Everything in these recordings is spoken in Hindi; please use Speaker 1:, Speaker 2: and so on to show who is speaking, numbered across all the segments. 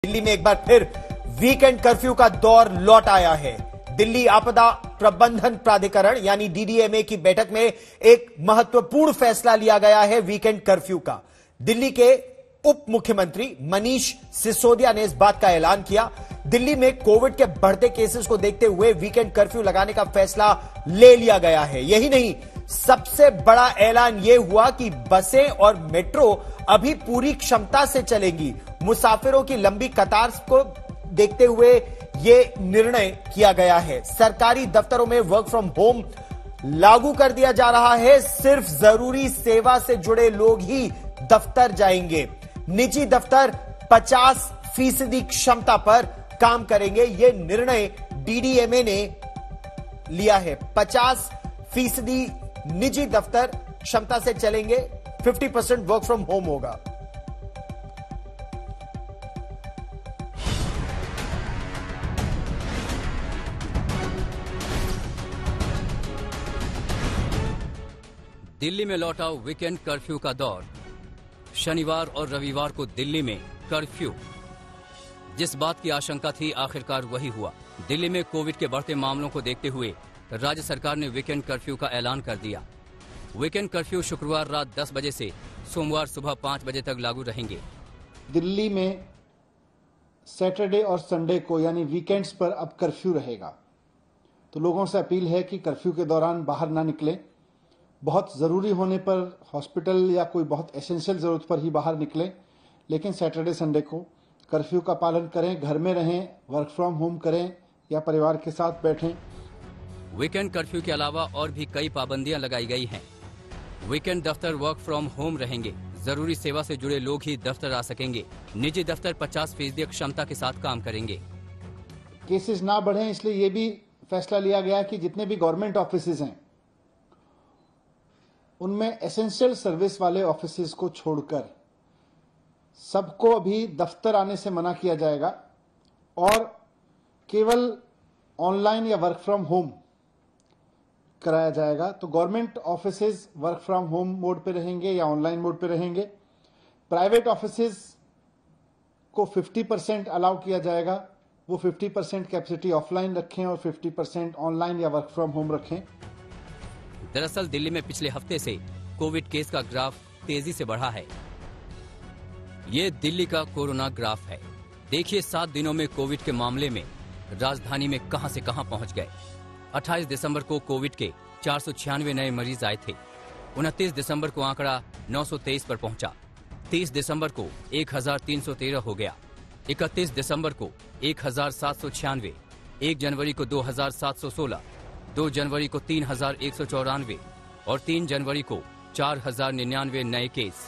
Speaker 1: दिल्ली में एक बार फिर वीकेंड कर्फ्यू का दौर लौट आया है। दिल्ली आपदा प्रबंधन प्राधिकरण यानी डीडीएमए की बैठक में एक महत्वपूर्ण फैसला लिया गया है वीकेंड कर्फ्यू का। दिल्ली के उप मुख्यमंत्री मनीष सिसोदिया ने इस बात का ऐलान किया। दिल्ली में कोविड के बढ़ते केसेस को देखते हुए वीकेंड कर्फ्यू लगाने का फैसला ले लिया गया है। यही नहीं, सबसे बड़ा ऐलान यह हुआ कि बसें और मेट्रो अभी पूरी क्षमता से चलेंगी। मुसाफिरों की लंबी कतार को देखते हुए यह निर्णय किया गया है। सरकारी दफ्तरों में वर्क फ्रॉम होम लागू कर दिया जा रहा है। सिर्फ जरूरी सेवा से जुड़े लोग ही दफ्तर जाएंगे। निजी दफ्तर 50% क्षमता पर काम करेंगे। यह निर्णय डीडीएमए ने लिया है। 50% निजी दफ्तर क्षमता से चलेंगे, 50% वर्क फ्रॉम होम होगा।
Speaker 2: दिल्ली में लौटा वीकेंड कर्फ्यू का दौर। शनिवार और रविवार को दिल्ली में कर्फ्यू। जिस बात की आशंका थी आखिरकार वही हुआ। दिल्ली में कोविड के बढ़ते मामलों को देखते हुए राज्य सरकार ने वीकेंड कर्फ्यू का ऐलान कर दिया। वीकेंड कर्फ्यू शुक्रवार रात 10 बजे से सोमवार सुबह 5 बजे तक लागू रहेंगे।
Speaker 3: दिल्ली में सैटरडे और संडे को यानी वीकेंड्स पर अब कर्फ्यू रहेगा। तो लोगों से अपील है कि कर्फ्यू के दौरान बाहर ना निकलें। बहुत ज़रूरी होने पर हॉस्पिटल या कोई बहुत एसेंशियल ज़रूरत पर ही बाहर निकलें, लेकिन सैटरडे संडे को कर्फ्यू का पालन करें, घर में रहें, वर्क फ्रॉम होम करें या परिवार के साथ बैठें।
Speaker 2: वीकेंड कर्फ्यू के अलावा और भी कई पाबंदियां लगाई गई हैं। वीकेंड दफ्तर वर्क फ्रॉम होम रहेंगे। जरूरी सेवा से जुड़े लोग ही दफ्तर आ सकेंगे। निजी दफ्तर 50% क्षमता के साथ काम करेंगे।
Speaker 3: केसेस ना बढ़ें, इसलिए ये भी फैसला लिया गया कि जितने भी गवर्नमेंट ऑफिसेज हैं उनमें एसेंशियल सर्विस वाले ऑफिसेज को छोड़कर सबको अभी दफ्तर आने से मना किया जाएगा और केवल ऑनलाइन या वर्क फ्रॉम होम कराया जाएगा। तो government offices work from home mode पे रहेंगे या ऑनलाइन मोड पे रहेंगे। प्राइवेट ऑफिसेज को 50% अलाउ किया जाएगा। वो 50% कैपेसिटी ऑफलाइन रखें और 50% ऑनलाइन या वर्क फ्रॉम होम रखें।
Speaker 2: दरअसल दिल्ली में पिछले हफ्ते से कोविड केस का ग्राफ तेजी से बढ़ा है। ये दिल्ली का कोरोना ग्राफ है। देखिए 7 दिनों में कोविड के मामले में राजधानी में कहां से कहां पहुंच गए। 28 दिसंबर को कोविड के 496 नए मरीज आए थे। 29 दिसंबर को आंकड़ा 923 पर पहुंचा। 30 दिसंबर को 1313 हो गया। 31 दिसंबर को 1796, 1 जनवरी को 2716, 2 जनवरी को 3194 और 3 जनवरी को 4099 नए केस।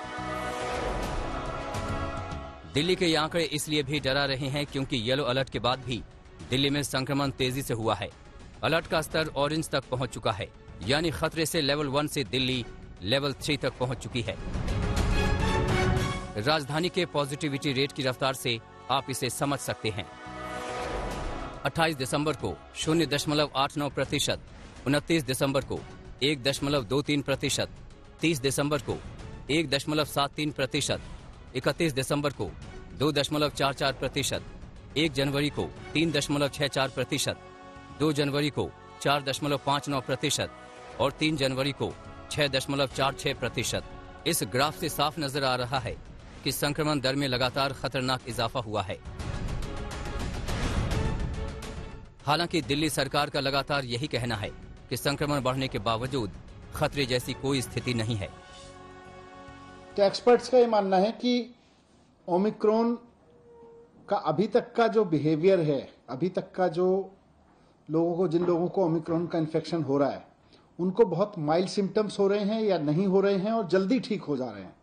Speaker 2: दिल्ली के ये आंकड़े इसलिए भी डरा रहे हैं क्योंकि येलो अलर्ट के बाद भी दिल्ली में संक्रमण तेजी से हुआ है। अलर्ट का स्तर ऑरेंज तक पहुंच चुका है, यानी खतरे से लेवल 1 से दिल्ली लेवल 3 तक पहुंच चुकी है। राजधानी के पॉजिटिविटी रेट की रफ्तार से आप इसे समझ सकते हैं। 28 दिसंबर को 0.89%, 29 दिसंबर को 1.23%, 30 दिसंबर को 1.73%, 31 दिसंबर को 2.44%, 1 जनवरी को 3.64%, 2 जनवरी को 4.59% और 3 जनवरी को 6.46%। इस ग्राफ से साफ नजर आ रहा है कि संक्रमण दर में लगातार खतरनाक इजाफा हुआ है। हालांकि दिल्ली सरकार का लगातार यही कहना है कि संक्रमण बढ़ने के बावजूद खतरे जैसी कोई स्थिति नहीं है।
Speaker 3: तो एक्सपर्ट्स का ये मानना है कि ओमिक्रॉन का अभी तक का जो बिहेवियर है, अभी तक का जो जिन लोगों को ओमिक्रॉन का इन्फेक्शन हो रहा है, उनको बहुत माइल्ड सिम्टम्स हो रहे हैं या नहीं हो रहे हैं और जल्दी ठीक हो जा रहे हैं।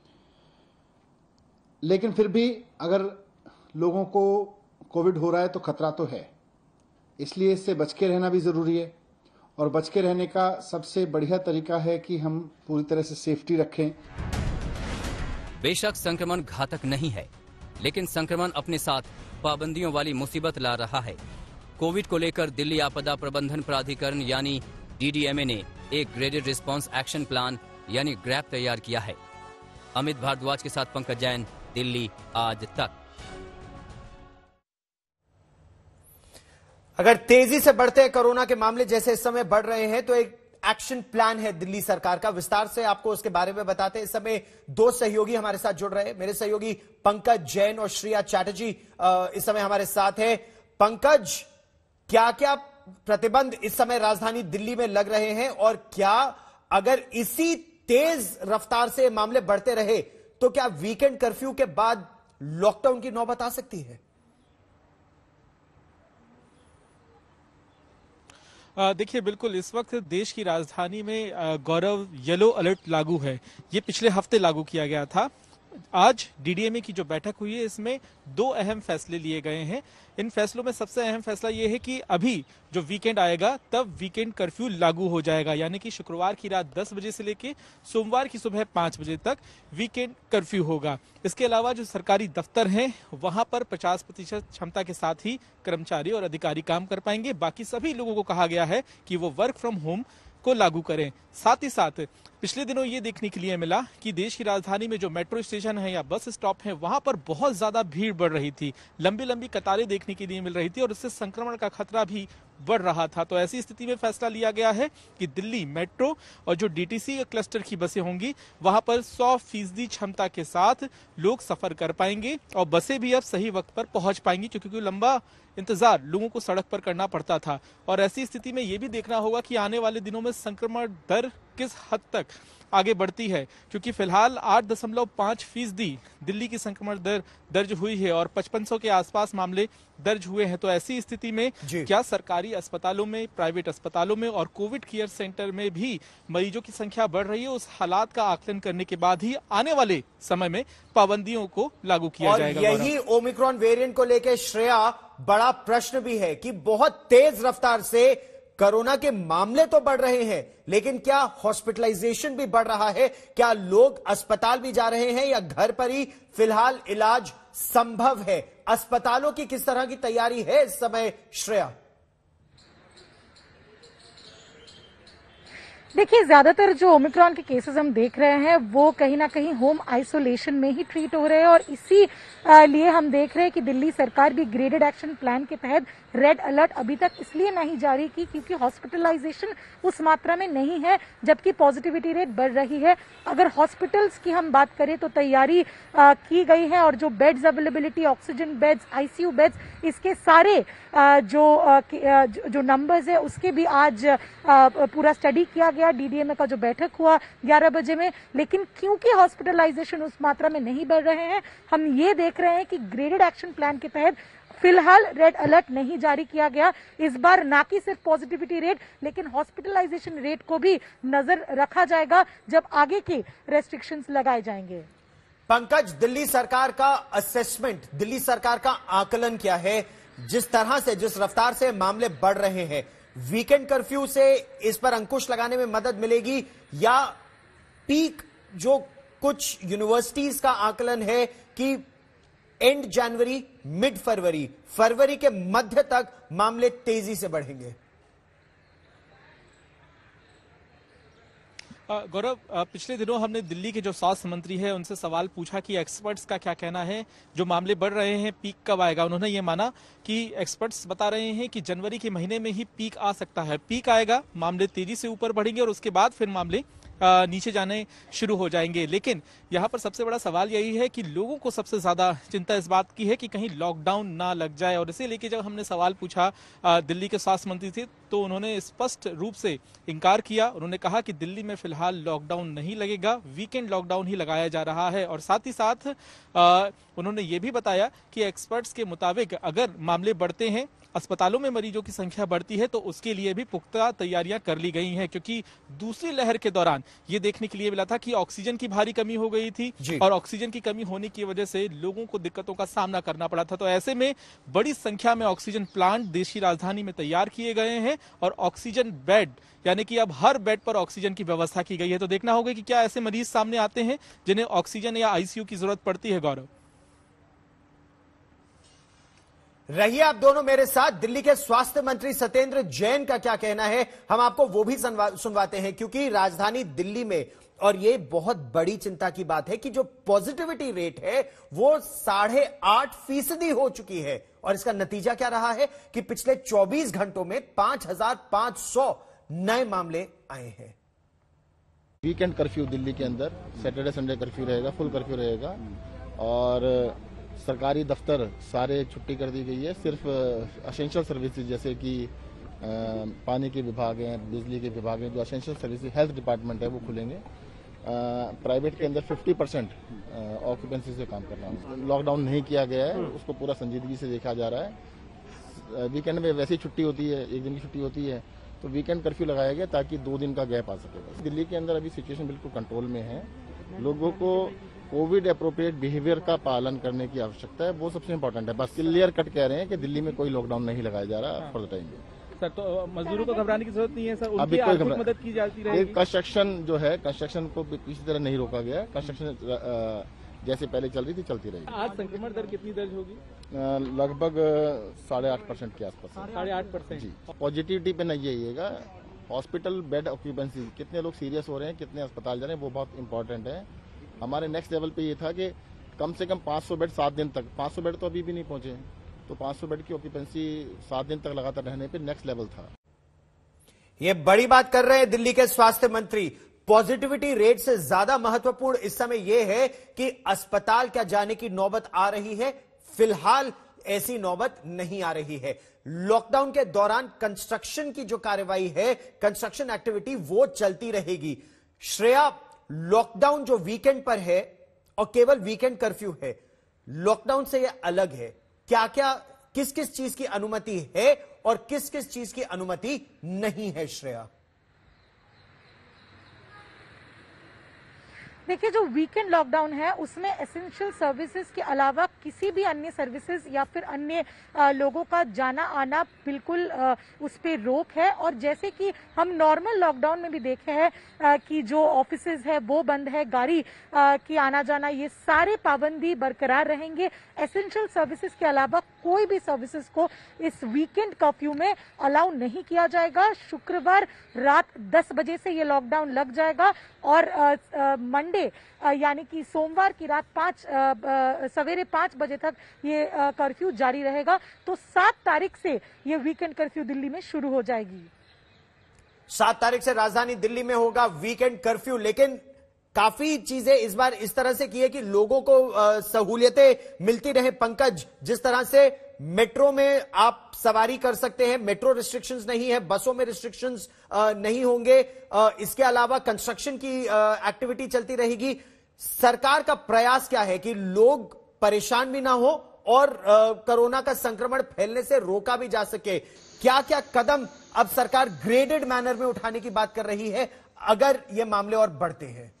Speaker 3: लेकिन फिर भी अगर लोगों को कोविड हो रहा है तो खतरा तो है, इसलिए इससे बच के रहना भी जरूरी है। और बच के रहने का सबसे बढ़िया तरीका है कि हम पूरी तरह से सेफ्टी रखें।
Speaker 2: बेशक संक्रमण घातक नहीं है, लेकिन संक्रमण अपने साथ पाबंदियों वाली मुसीबत ला रहा है। कोविड को लेकर दिल्ली आपदा प्रबंधन प्राधिकरण यानी डीडीएमए ने एक ग्रेडेड रिस्पांस एक्शन प्लान यानी ग्रैप तैयार किया है। अमित भारद्वाज के साथ पंकज जैन, दिल्ली आज तक।
Speaker 1: अगर तेजी से बढ़ते कोरोना के मामले जैसे इस समय बढ़ रहे हैं तो एक एक्शन प्लान है दिल्ली सरकार का, विस्तार से आपको उसके बारे में बताते हैं। इस समय दो सहयोगी हमारे साथ जुड़ रहे हैं। मेरे सहयोगी पंकज जैन और श्रेया चैटर्जी इस समय हमारे साथ हैं। पंकज, क्या क्या प्रतिबंध इस समय राजधानी दिल्ली में लग रहे हैं और क्या अगर इसी तेज रफ्तार से मामले बढ़ते रहे तो क्या वीकेंड कर्फ्यू के बाद लॉकडाउन की नौबत आ सकती है?
Speaker 4: देखिए, बिल्कुल इस वक्त देश की राजधानी में गौरव येलो अलर्ट लागू है। ये पिछले हफ्ते लागू किया गया था। आज डीडीएमए की जो बैठक हुई है इसमें दो अहम फैसले लिए गए हैं। इन फैसलों में सबसे अहम फैसला ये है कि अभी जो वीकेंड आएगा तब वीकेंड कर्फ्यू लागू हो जाएगा, यानी कि शुक्रवार की रात 10 बजे से लेकर सोमवार की सुबह 5 बजे तक वीकेंड कर्फ्यू होगा। इसके अलावा जो सरकारी दफ्तर हैं वहां पर 50% क्षमता के साथ ही कर्मचारी और अधिकारी काम कर पाएंगे। बाकी सभी लोगों को कहा गया है कि वो वर्क फ्रॉम होम को लागू करें। साथ ही साथ पिछले दिनों ये देखने के लिए मिला कि देश की राजधानी में जो मेट्रो स्टेशन है या बस स्टॉप है वहां पर बहुत ज्यादा भीड़ बढ़ रही थी, लंबी लंबी कतारें देखने के लिए मिल रही थी और इससे संक्रमण का खतरा भी बढ़ रहा था। तो ऐसी स्थिति में फैसला लिया गया है कि दिल्ली मेट्रो और जो डीटीसी क्लस्टर की बसें होंगी वहां पर 100% क्षमता के साथ लोग सफर कर पाएंगे और बसें भी अब सही वक्त पर पहुंच पाएंगी, क्योंकि लंबा इंतजार लोगों को सड़क पर करना पड़ता था। और ऐसी स्थिति में यह भी देखना होगा कि आने वाले दिनों में संक्रमण दर किस हद तक आगे बढ़ती है, क्योंकि फिलहाल 8.5% दिल्ली की संक्रमण दर दर्ज हुई है और 5500 के आसपास मामले दर्ज हुए हैं। तो ऐसी स्थिति में क्या सरकारी अस्पतालों में, प्राइवेट अस्पतालों में और कोविड केयर सेंटर में भी मरीजों की संख्या बढ़ रही है, उस हालात का आकलन करने के बाद ही आने वाले समय में पाबंदियों को लागू किया जाएगा।
Speaker 1: यही ओमिक्रॉन वेरिएंट को लेकर श्रेया बड़ा प्रश्न भी है कि बहुत तेज रफ्तार से कोरोना के मामले तो बढ़ रहे हैं लेकिन क्या हॉस्पिटलाइजेशन भी बढ़ रहा है? क्या लोग अस्पताल भी जा रहे हैं या घर पर ही फिलहाल इलाज संभव है? अस्पतालों की किस तरह की तैयारी है इस समय, श्रेया?
Speaker 5: देखिए, ज्यादातर जो ओमिक्रॉन के केसेस हम देख रहे हैं वो कहीं ना कहीं होम आइसोलेशन में ही ट्रीट हो रहे हैं और इसी लिए हम देख रहे हैं कि दिल्ली सरकार भी ग्रेडेड एक्शन प्लान के तहत रेड अलर्ट अभी तक इसलिए नहीं जारी की क्योंकि हॉस्पिटलाइजेशन उस मात्रा में नहीं है, जबकि पॉजिटिविटी रेट बढ़ रही है। अगर हॉस्पिटल्स की हम बात करें तो तैयारी की गई है और जो beds availability, oxygen beds, ICU beds, इसके सारे जो नंबर्स है उसके भी आज पूरा स्टडी किया गया। डीडीएमए का जो बैठक हुआ 11 बजे में, लेकिन क्योंकि हॉस्पिटलाइजेशन उस मात्रा में नहीं बढ़ रहे हैं, हम ये देख रहे हैं कि ग्रेडेड एक्शन प्लान के तहत फिलहाल रेड अलर्ट नहीं जारी किया गया। इस बार ना कि सिर्फ पॉजिटिविटी रेट लेकिन हॉस्पिटलाइजेशन रेट को भी नजर रखा जाएगा जब आगे के रेस्ट्रिक्शंस लगाए जाएंगे।
Speaker 1: पंकज, दिल्ली सरकार का असेसमेंट, दिल्ली सरकार का आकलन क्या है? जिस तरह से, जिस रफ्तार से मामले बढ़ रहे हैं, वीकेंड कर्फ्यू से इस पर अंकुश लगाने में मदद मिलेगी या पीक, जो कुछ यूनिवर्सिटीज का आकलन है कि एंड जनवरी, मिड फरवरी, फरवरी के मध्य तक मामले तेजी से बढ़ेंगे?
Speaker 4: गौरव, पिछले दिनों हमने दिल्ली के जो स्वास्थ्य मंत्री है उनसे सवाल पूछा कि एक्सपर्ट्स का क्या कहना है, जो मामले बढ़ रहे हैं पीक कब आएगा। उन्होंने ये माना कि एक्सपर्ट्स बता रहे हैं कि जनवरी के महीने में ही पीक आ सकता है। पीक आएगा, मामले तेजी से ऊपर बढ़ेंगे और उसके बाद फिर मामले नीचे जाने शुरू हो जाएंगे। लेकिन यहाँ पर सबसे बड़ा सवाल यही है कि लोगों को सबसे ज्यादा चिंता इस बात की है कि कहीं लॉकडाउन ना लग जाए। और इसे लेके जब हमने सवाल पूछा दिल्ली के स्वास्थ्य मंत्री से तो उन्होंने स्पष्ट रूप से इनकार किया। उन्होंने कहा कि दिल्ली में फिलहाल लॉकडाउन नहीं लगेगा, वीकेंड लॉकडाउन ही लगाया जा रहा है। और साथ ही साथ उन्होंने ये भी बताया कि एक्सपर्ट्स के मुताबिक अगर मामले बढ़ते हैं, अस्पतालों में मरीजों की संख्या बढ़ती है, तो उसके लिए भी पुख्ता तैयारियां कर ली गई हैं, क्योंकि दूसरी लहर के दौरान ये देखने के लिए मिला था कि ऑक्सीजन की भारी कमी हो गई थी और ऑक्सीजन की कमी होने की वजह से लोगों को दिक्कतों का सामना करना पड़ा था। तो ऐसे में बड़ी संख्या में ऑक्सीजन प्लांट देश की राजधानी में तैयार किए गए हैं और ऑक्सीजन बेड, यानी कि अब हर बेड पर ऑक्सीजन की व्यवस्था की गई है। तो देखना होगा कि क्या ऐसे मरीज सामने आते हैं जिन्हें ऑक्सीजन या आईसीयू की जरूरत पड़ती है। गौरव,
Speaker 1: रहिए आप दोनों मेरे साथ। दिल्ली के स्वास्थ्य मंत्री सत्येंद्र जैन का क्या कहना है, हम आपको वो भी सुनवाते हैं, क्योंकि राजधानी दिल्ली में, और ये बहुत बड़ी चिंता की बात है कि जो पॉजिटिविटी रेट है वो 8.5% हो चुकी है। और इसका नतीजा क्या रहा है कि पिछले 24 घंटों में 5,500 नए मामले आए हैं।
Speaker 6: वीकेंड कर्फ्यू दिल्ली के अंदर सैटरडे संडे कर्फ्यू रहेगा, फुल कर्फ्यू रहेगा, और सरकारी दफ्तर सारे छुट्टी कर दी गई है। सिर्फ असेंशियल सर्विसेज जैसे कि पानी के विभाग हैं, बिजली के विभाग हैं, जो असेंशियल सर्विसेज, हेल्थ डिपार्टमेंट है, वो खुलेंगे। प्राइवेट के अंदर 50% ऑक्यूपेंसी से काम करना है। लॉकडाउन नहीं किया गया है, उसको पूरा संजीदगी से देखा जा रहा है। वीकेंड में वैसी छुट्टी होती है, एक दिन की छुट्टी होती है, तो वीकेंड कर्फ्यू लगाया गया ताकि 2 दिन का गैप आ सके। दिल्ली के अंदर अभी सिचुएशन बिल्कुल कंट्रोल में है। लोगों को कोविड अप्रोप्रिएट बिहेवियर का पालन करने की आवश्यकता है, वो सबसे इम्पोर्टेंट है। बस क्लियर कट कह रहे हैं कि दिल्ली में कोई लॉकडाउन नहीं लगाया जा रहा फॉर द टाइम।
Speaker 4: सर, तो मजदूरों को घबराने की जरूरत नहीं है सर,
Speaker 6: अभी
Speaker 4: उनकी
Speaker 6: कोई
Speaker 4: आर्थिक मदद की जाती रहेगी।
Speaker 6: कंस्ट्रक्शन जो है, कंस्ट्रक्शन को किसी तरह नहीं रोका गया। कंस्ट्रक्शन जैसे पहले चल रही थी चलती रहेगी।
Speaker 4: आज संक्रमण दर कितनी दर्ज होगी?
Speaker 6: लगभग 8.5% के आसपास।
Speaker 4: 8.5%
Speaker 6: जी। पॉजिटिविटी पे नहीं जाइएगा, हॉस्पिटल बेड ऑक्यूपेंसी, कितने लोग सीरियस हो रहे हैं, कितने अस्पताल जा रहे हैं, वो बहुत इंपॉर्टेंट है। हमारे नेक्स्ट लेवल पे ये था कि कम से कम 500 बेड 7 दिन तक, 500 बेड तो अभी भी नहीं पहुंचे, तो 500 बेड की ऑक्यूपेंसी 7 दिन तक लगातार रहने पे नेक्स्ट लेवल था।
Speaker 1: ये बड़ी बात कर रहे हैं दिल्ली के स्वास्थ्य मंत्री। पॉजिटिविटी रेट से ज्यादा महत्वपूर्ण इस समय यह है कि अस्पताल क्या जाने की नौबत आ रही है। फिलहाल ऐसी नौबत नहीं आ रही है। लॉकडाउन के दौरान कंस्ट्रक्शन की जो कार्रवाई है, कंस्ट्रक्शन एक्टिविटी, वो चलती रहेगी। श्रेया, लॉकडाउन जो वीकेंड पर है और केवल वीकेंड कर्फ्यू है, लॉकडाउन से यह अलग है। क्या क्या, किस किस चीज की अनुमति है और किस किस चीज की अनुमति नहीं है श्रेया?
Speaker 5: देखिए, जो वीकेंड लॉकडाउन है उसमें एसेंशियल सर्विसेज के अलावा किसी भी अन्य सर्विसेज या फिर अन्य लोगों का जाना आना बिल्कुल उस पर रोक है। और जैसे कि हम नॉर्मल लॉकडाउन में भी देखे हैं कि जो ऑफिसेज है वो बंद है, गाड़ी की आना जाना, ये सारे पाबंदी बरकरार रहेंगे। एसेंशियल सर्विसेज के अलावा कोई भी सर्विसेज को इस वीकेंड कर्फ्यू में अलाउ नहीं किया जाएगा। शुक्रवार रात 10 बजे से ये लॉकडाउन लग जाएगा और मंडे यानी कि सोमवार की रात सवेरे 5 बजे तक ये कर्फ्यू जारी रहेगा। तो 7 तारीख से ये वीकेंड कर्फ्यू दिल्ली में शुरू हो जाएगी।
Speaker 1: 7 तारीख से राजधानी दिल्ली में होगा वीकेंड कर्फ्यू। लेकिन काफी चीजें इस बार इस तरह से की है कि लोगों को सहूलियतें मिलती रहे। पंकज, जिस तरह से मेट्रो में आप सवारी कर सकते हैं, मेट्रो रिस्ट्रिक्शंस नहीं है, बसों में रिस्ट्रिक्शंस नहीं होंगे। इसके अलावा कंस्ट्रक्शन की एक्टिविटी चलती रहेगी। सरकार का प्रयास क्या है कि लोग परेशान भी ना हो और कोरोना का संक्रमण फैलने से रोका भी जा सके? क्या क्या कदम अब सरकार ग्रेडेड मैनर में उठाने की बात कर रही है अगर ये मामले और बढ़ते हैं?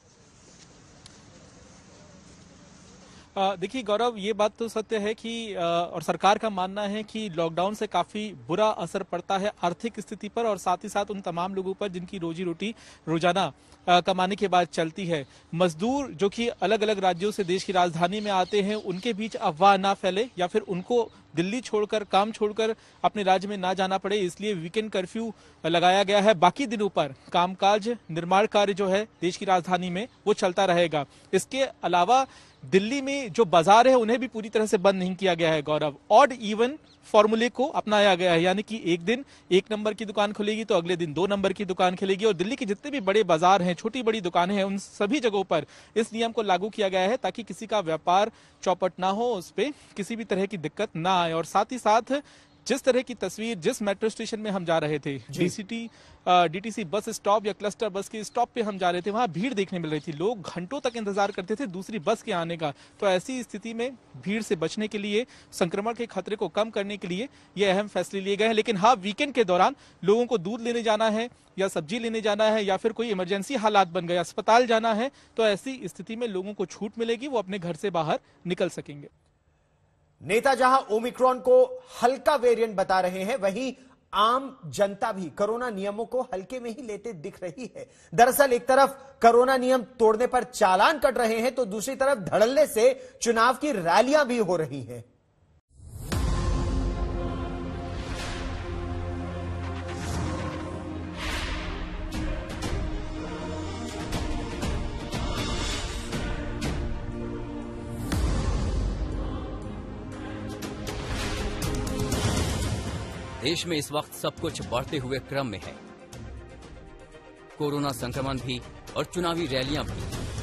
Speaker 4: देखिए गौरव, ये बात तो सत्य है कि और सरकार का मानना है कि लॉकडाउन से काफी बुरा असर पड़ता है आर्थिक स्थिति पर और साथ ही साथ उन तमाम लोगों पर जिनकी रोजी रोटी रोजाना कमाने के बाद चलती है। मजदूर जो कि अलग अलग राज्यों से देश की राजधानी में आते हैं, उनके बीच अफवाह ना फैले या फिर उनको दिल्ली छोड़कर, काम छोड़कर अपने राज्य में ना जाना पड़े, इसलिए वीकेंड कर्फ्यू लगाया गया है। बाकी दिनों पर कामकाज, निर्माण कार्य जो है देश की राजधानी में वो चलता रहेगा। इसके अलावा दिल्ली में जो बाजार है उन्हें भी पूरी तरह से बंद नहीं किया गया है गौरव। ऑड इवन फॉर्मूले को अपनाया गया है, यानी कि एक दिन 1 नंबर की दुकान खुलेगी तो अगले दिन 2 नंबर की दुकान खुलेगी। और दिल्ली के जितने भी बड़े बाजार हैं, छोटी बड़ी दुकानें हैं, उन सभी जगहों पर इस नियम को लागू किया गया है ताकि किसी का व्यापार चौपट ना हो, उस पर किसी भी तरह की दिक्कत ना आए। और साथ ही साथ जिस तरह की तस्वीर जिस मेट्रो स्टेशन में हम जा रहे थे, डीटीसी बस स्टॉप या क्लस्टर बस के स्टॉप पे हम जा रहे थे, वहां भीड़ देखने मिल रही थी। लोग घंटों तक इंतजार करते थे दूसरी बस के आने का। तो ऐसी स्थिति में भीड़ से बचने के लिए, संक्रमण के खतरे को कम करने के लिए ये अहम फैसले लिए गए हैं। लेकिन हाँ, वीकेंड के दौरान लोगों को दूध लेने जाना है या सब्जी लेने जाना है या फिर कोई इमरजेंसी हालात बन गए, अस्पताल जाना है, तो ऐसी स्थिति में लोगों को छूट मिलेगी, वो अपने घर से बाहर निकल सकेंगे।
Speaker 1: नेता जहां ओमिक्रॉन को हल्का वेरिएंट बता रहे हैं, वहीं आम जनता भी कोरोना नियमों को हल्के में ही लेते दिख रही है। दरअसल एक तरफ कोरोना नियम तोड़ने पर चालान कट रहे हैं तो दूसरी तरफ धड़ल्ले से चुनाव की रैलियां भी हो रही हैं।
Speaker 2: देश में इस वक्त सब कुछ बढ़ते हुए क्रम में है। कोरोना संक्रमण भी और चुनावी रैलियां भी,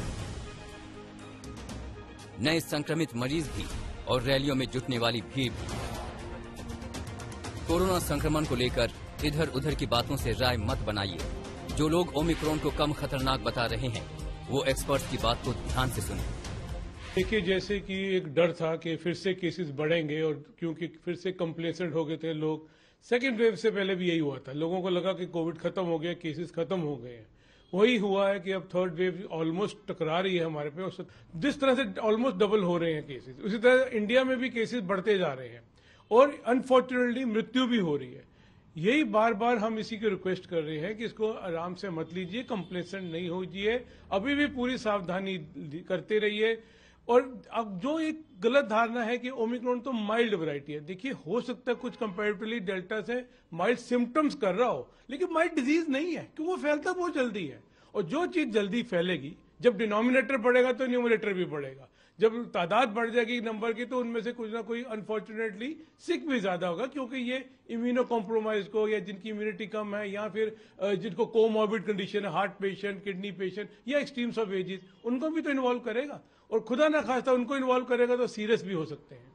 Speaker 2: नए संक्रमित मरीज भी और रैलियों में जुटने वाली भीड़ भी। कोरोना संक्रमण को लेकर इधर उधर की बातों से राय मत बनाइए। जो लोग ओमिक्रॉन को कम खतरनाक बता रहे हैं वो एक्सपर्ट्स की बात को ध्यान से सुनें।
Speaker 7: देखिए, जैसे कि एक डर था कि फिर से केसेस बढ़ेंगे और क्योंकि फिर से कंप्लेसेंट हो गए थे लोग, सेकेंड वेव से पहले भी यही हुआ था, लोगों को लगा कि कोविड खत्म हो गया, केसेस खत्म हो गए हैं। वही हुआ है कि अब थर्ड वेव ऑलमोस्ट टकरा रही है हमारे पे, जिस तरह से ऑलमोस्ट डबल हो रहे हैं केसेस, उसी तरह इंडिया में भी केसेस बढ़ते जा रहे हैं और अनफॉर्चुनेटली मृत्यु भी हो रही है। यही बार बार हम इसी की रिक्वेस्ट कर रहे हैं कि इसको आराम से मत लीजिए, कंप्लेसेंट नहीं होइए, अभी भी पूरी सावधानी करते रहिए। और अब जो एक गलत धारणा है कि ओमिक्रॉन तो माइल्ड वैरायटी है, देखिए हो सकता है कुछ कंपैरेटिवली डेल्टा से माइल्ड सिम्टम्स कर रहा हो, लेकिन माइल्ड डिजीज नहीं है क्योंकि वो फैलता बहुत जल्दी है। और जो चीज जल्दी फैलेगी, जब डिनोमिनेटर बढ़ेगा तो न्यूमरेटर भी बढ़ेगा। जब तादाद बढ़ जाएगी नंबर की तो उनमें से कुछ ना कोई अनफॉर्चुनेटली सिक भी ज्यादा होगा, क्योंकि ये इम्यूनो कॉम्प्रोमाइज को या जिनकी इम्यूनिटी कम है या फिर जिनको कोमॉर्बिड कंडीशन है, हार्ट पेशेंट, किडनी पेशेंट या एक्सट्रीम्स ऑफ एजेस, उनको भी तो इन्वॉल्व करेगा और खुदा ना खास्ता उनको इन्वॉल्व करेगा तो सीरियस भी हो सकते हैं।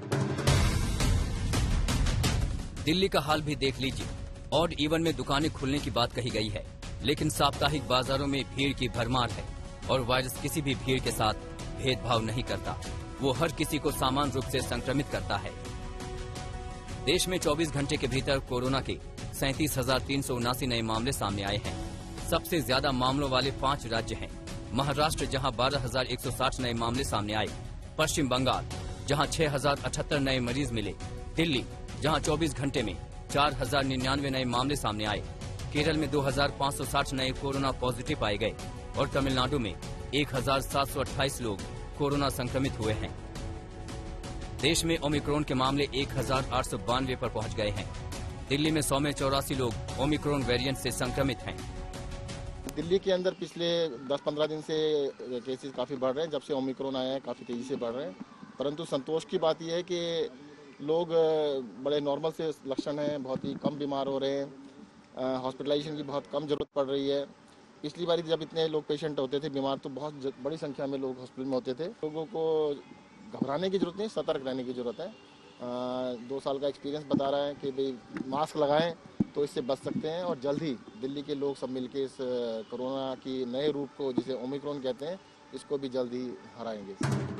Speaker 2: दिल्ली का हाल भी देख लीजिए। ऑड इवन में दुकानें खुलने की बात कही गई है, लेकिन साप्ताहिक बाजारों में भीड़ की भरमार है और वायरस किसी भी भीड़ के साथ भेदभाव नहीं करता, वो हर किसी को समान रूप से संक्रमित करता है। देश में 24 घंटे के भीतर कोरोना के 37,379 नए मामले सामने आए हैं। सबसे ज्यादा मामलों वाले 5 राज्य हैं। महाराष्ट्र जहां 12,160 नए मामले सामने आए, पश्चिम बंगाल जहां 6,078 नए मरीज मिले, दिल्ली जहां 24 घंटे में 4,099 नए मामले सामने आए, केरल में 2,560 नए कोरोना पॉजिटिव पाए गए और तमिलनाडु में 1,728 लोग कोरोना संक्रमित हुए हैं। देश में ओमिक्रॉन के मामले 1,892 पर पहुंच गए हैं। दिल्ली में 100 में 84 लोग ओमिक्रॉन वेरिएंट से संक्रमित हैं।
Speaker 6: दिल्ली के अंदर पिछले 10-15 दिन से केसेस काफ़ी बढ़ रहे हैं। जब से ओमिक्रॉन आया है काफ़ी तेज़ी से बढ़ रहे हैं, परंतु संतोष की बात यह है कि लोग बड़े नॉर्मल से लक्षण हैं, बहुत ही कम बीमार हो रहे हैं, हॉस्पिटलाइजेशन की बहुत कम ज़रूरत पड़ रही है। पिछली बार जब इतने लोग पेशेंट होते थे बीमार तो बहुत बड़ी संख्या में लोग हॉस्पिटल में होते थे। लोगों को घबराने की जरूरत नहीं, सतर्क रहने की जरूरत है। 2 साल का एक्सपीरियंस बता रहा है कि भाई मास्क लगाएं तो इससे बच सकते हैं और जल्द ही दिल्ली के लोग सब मिलके इस कोरोना की नए रूप को, जिसे ओमिक्रॉन कहते हैं, इसको भी जल्द ही हराएंगे।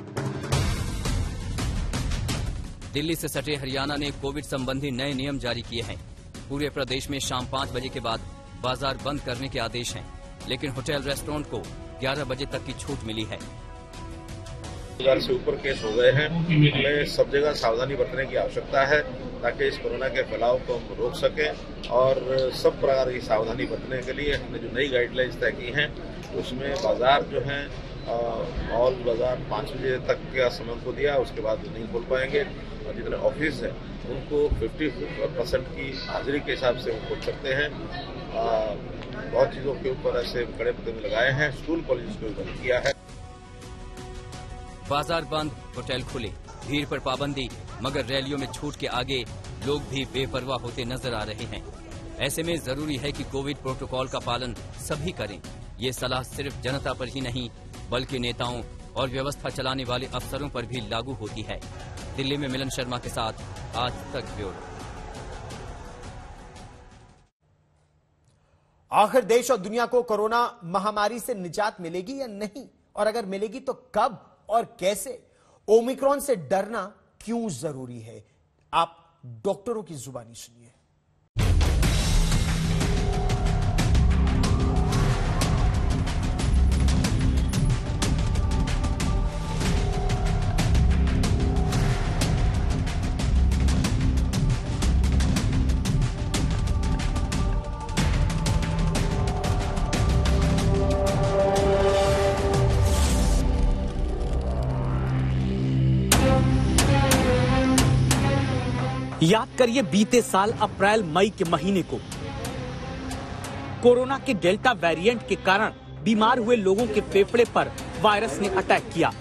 Speaker 2: दिल्ली से सटे हरियाणा ने कोविड संबंधी नए नियम जारी किए हैं। पूरे प्रदेश में शाम 5 बजे के बाद बाजार बंद करने के आदेश हैं, लेकिन होटल रेस्टोरेंट को 11 बजे तक की छूट मिली है।
Speaker 8: 1000 से ऊपर केस हो गए हैं। हमें सब जगह सावधानी बरतने की आवश्यकता है ताकि इस कोरोना के फैलाव को हम रोक सकें और सब प्रकार की सावधानी बरतने के लिए हमने जो नई गाइडलाइंस तय की हैं उसमें बाजार जो हैं ऑल बाजार 5 बजे तक का समय को दिया, उसके बाद नहीं खोल पाएंगे और जितने ऑफिस हैं उनको 50% की हाजिरी के हिसाब से वो खोल सकते हैं। बहुत चीजों के ऊपर ऐसे कड़े प्रतिबंध लगाए हैं। स्कूल कॉलेज को बंद किया है।
Speaker 2: बाजार बंद, होटल खुले, भीड़ पर पाबंदी, मगर रैलियों में छूट के आगे लोग भी बेपरवाह होते नजर आ रहे हैं। ऐसे में जरूरी है कि कोविड प्रोटोकॉल का पालन सभी करें। ये सलाह सिर्फ जनता पर ही नहीं बल्कि नेताओं और व्यवस्था चलाने वाले अफसरों पर भी लागू होती है। दिल्ली में मिलन शर्मा के साथ आज तक ब्यूरो।
Speaker 1: आखिर देश और दुनिया को कोरोना महामारी से निजात मिलेगी या नहीं, और अगर मिलेगी तो कब और कैसे? ओमिक्रॉन से डरना क्यों जरूरी है? आप डॉक्टरों की जुबानी सुनिए।
Speaker 9: याद करिए बीते साल अप्रैल मई के महीने को कोरोना के डेल्टा वेरिएंट के कारण बीमार हुए लोगों के फेफड़े पर वायरस ने अटैक किया।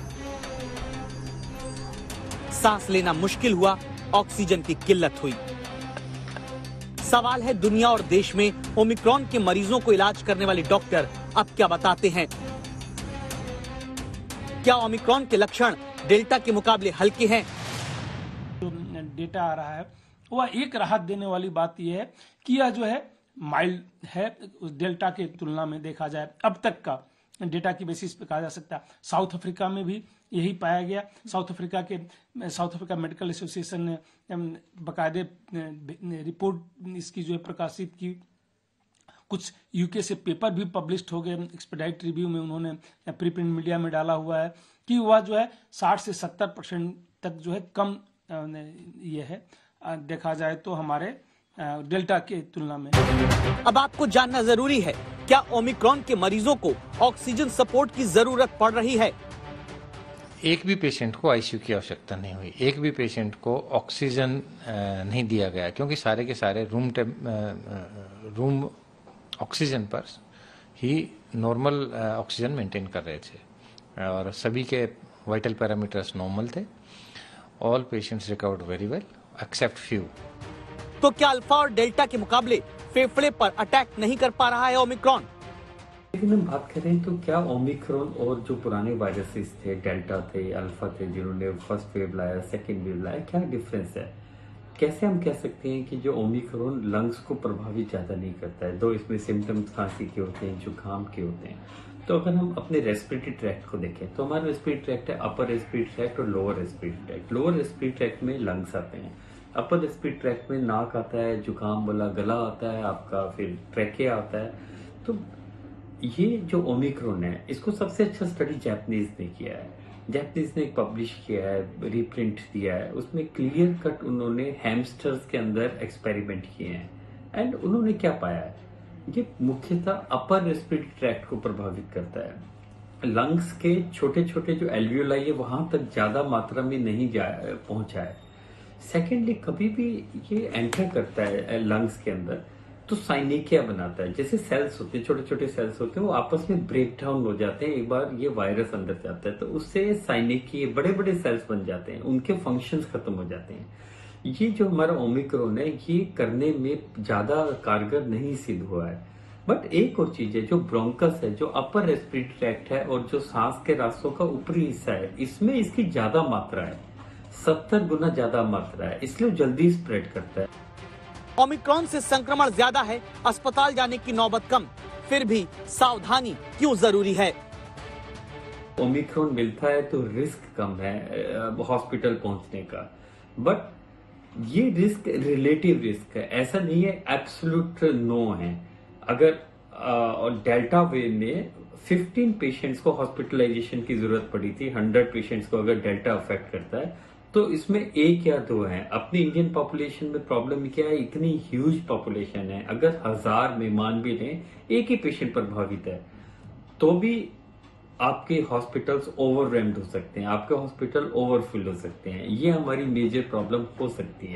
Speaker 9: सांस लेना मुश्किल हुआ, ऑक्सीजन की किल्लत हुई। सवाल है दुनिया और देश में ओमिक्रॉन के मरीजों को इलाज करने वाले डॉक्टर अब क्या बताते हैं। क्या ओमिक्रॉन के लक्षण डेल्टा के मुकाबले हल्के हैं?
Speaker 10: जो डेटा आ रहा है वह एक राहत देने वाली बात यह है कि यह जो है माइल्ड है डेल्टा के तुलना में देखा जाए अब तक का डेटा की बेसिस पे कहा जा सकता है। साउथ अफ्रीका में भी यही पाया गया। साउथ अफ्रीका मेडिकल एसोसिएशन ने बाकायदे रिपोर्ट इसकी जो है प्रकाशित की। कुछ यूके से पेपर भी पब्लिश्ड हो गए, एक्सपेडाइट रिव्यू में उन्होंने प्री प्रिंट मीडिया में डाला हुआ है कि वह जो है 60 से 70% तक जो है कम ये है देखा जाए तो हमारे डेल्टा के तुलना में।
Speaker 9: अब आपको जानना जरूरी है, क्या ओमिक्रॉन के मरीजों को ऑक्सीजन सपोर्ट की जरूरत पड़ रही है?
Speaker 11: एक भी पेशेंट को आईसीयू की आवश्यकता नहीं हुई, एक भी पेशेंट को ऑक्सीजन नहीं दिया गया, क्योंकि सारे के सारे रूम ऑक्सीजन पर ही नॉर्मल ऑक्सीजन मेंटेन कर रहे थे और सभी के वाइटल पैरामीटर्स नॉर्मल थे। All patients recovered very well except few.
Speaker 9: तो क्या अल्फा और डेल्टा के मुकाबले फेफड़े पर अटैक नहीं कर पा रहा है ओमिक्रॉन?
Speaker 12: लेकिन हम बात करें तो क्या ओमिक्रॉन और जो पुराने वायरसेस थे, डेल्टा थे, अल्फा थे, जिन्होंने फर्स्ट वेव लाया, सेकेंड वेव लाया, क्या डिफरेंस है? कैसे हम कह सकते हैं कि जो ओमिक्रॉन लंग्स को प्रभावित ज्यादा नहीं करता है, दो इसमें सिम्टम्स खांसी के होते हैं, जुकाम के होते हैं। तो अगर हम अपने रेस्पिरेटरी ट्रैक्ट को देखें तो हमारा रेस्पिरेटरी ट्रैक्ट है अपर रेस्पिरेटरी ट्रैक्ट और lower respiratory tract. Lower respiratory tract में लंग्स आते हैं, अपर रेस्पिरेटरी ट्रैक्ट में नाक आता है, जुकाम वाला गला आता है आपका, फिर ट्रैकिया आता है। तो ये जो ओमिक्रॉन है इसको सबसे अच्छा स्टडी जापानीज ने किया है। जापानीज ने पब्लिश किया है, रीप्रिंट दिया है, उसमें क्लियर कट उन्होंने हैमस्टर्स के अंदर एक्सपेरिमेंट किए हैं एंड उन्होंने क्या पाया है, ये मुख्यतः अपर रेस्पिरेटरी ट्रैक्ट को प्रभावित करता है। लंग्स के छोटे छोटे जो एल्वियोलाई है वहां तक ज्यादा मात्रा में नहीं पहुंचा है। सेकेंडली कभी भी ये एंटर करता है लंग्स के अंदर तो साइनेकिया बनाता है। जैसे सेल्स होते हैं, छोटे छोटे सेल्स होते हैं, वो आपस में ब्रेक डाउन हो जाते हैं। एक बार ये वायरस अंदर जाता है तो उससे साइनेकिया बड़े बड़े सेल्स बन जाते हैं, उनके फंक्शंस खत्म हो जाते हैं। ये जो हमारा ओमिक्रॉन है ये करने में ज्यादा कारगर नहीं सिद्ध हुआ है। बट एक और चीज है, जो ब्रोंकस है, जो अपर रेस्पिरेटरी ट्रैक्ट है और जो सांस के रास्तों का ऊपरी हिस्सा है, इसमें इसकी ज्यादा मात्रा है, 70 गुना ज्यादा मात्रा है, इसलिए जल्दी स्प्रेड करता है।
Speaker 9: ओमिक्रॉन से संक्रमण ज्यादा है, अस्पताल जाने की नौबत कम, फिर भी सावधानी क्यों जरूरी है?
Speaker 12: ओमिक्रॉन मिलता है तो रिस्क कम है हॉस्पिटल पहुंचने का, बट ये रिस्क रिलेटिव रिस्क है, ऐसा नहीं है एब्सोल्यूट नो है। अगर डेल्टा वेव में 15 पेशेंट्स को हॉस्पिटलाइजेशन की जरूरत पड़ी थी, 100 पेशेंट्स को अगर डेल्टा अफेक्ट करता है तो इसमें एक या दो हैं। अपनी इंडियन पॉपुलेशन में प्रॉब्लम क्या है, इतनी ह्यूज पॉपुलेशन है, अगर 1000 में मान भी लें एक ही पेशेंट प्रभावित है तो भी आपके हॉस्पिटल्स ओवरवेल्म्ड हो सकते हैं, आपके हॉस्पिटल ओवरफुल हो सकते हैं। ये हमारी मेजर प्रॉब्लम हो सकती है।